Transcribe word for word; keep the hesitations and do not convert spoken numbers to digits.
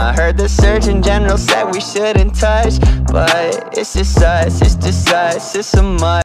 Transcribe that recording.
I heard the Surgeon General said we shouldn't touch, but it's just us, it's just us, it's a must.